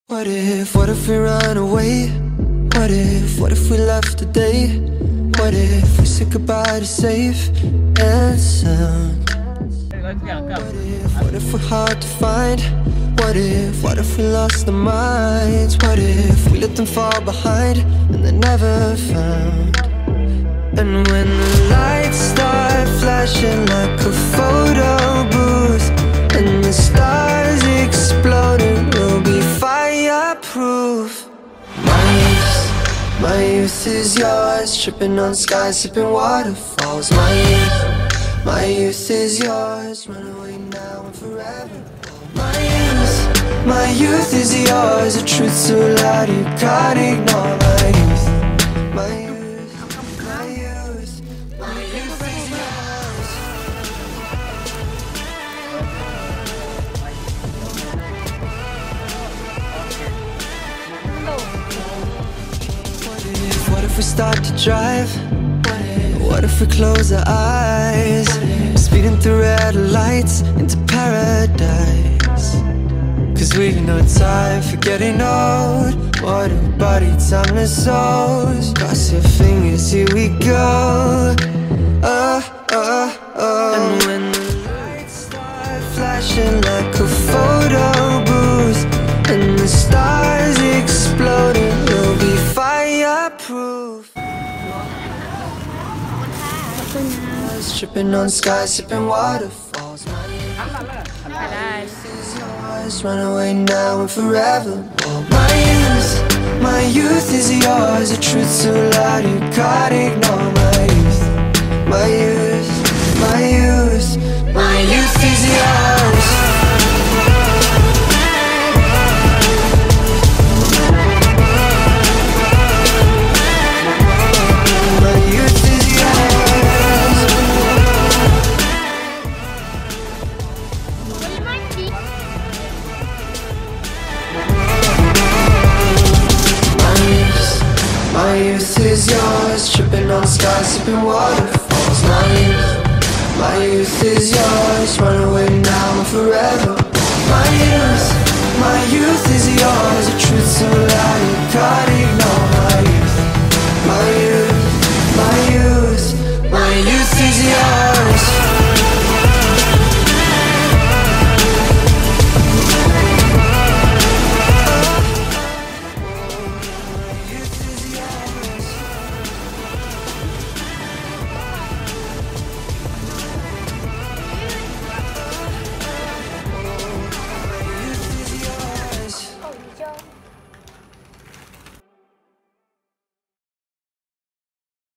What if we run away? What if we left today? What if we said goodbye to safe and sound? What if we're hard to find? What if we lost our minds? What if we let them fall behind and they're never found? And when the lights start flashing like a photo booth and the stars exploding, we'll be fireproof. My youth is yours, tripping on skies, sipping waterfalls. My youth is yours, run away now and forever. My youth is yours, the truth so loud you can't ignore. My youth, my youth, my youth, my youth is yours. What if we start to drive? What if we close our eyes? Speeding through red lights into paradise. Cause we've no time for getting old. What a body, timeless souls. Cross your fingers, here we go. And when the lights start flashing like a photo booth and the stars exploding, we'll be fireproof. Tripping on skies, sipping waterfalls. My youth is yours, run away now and forever. My youth is yours, the truth so loud you can't ignore. My youth, my youth, my youth, my youth is yours. My youth is yours, tripping on skies, sipping waterfalls. My youth is yours, run away now and forever. My youth is yours, the truth so loud you can't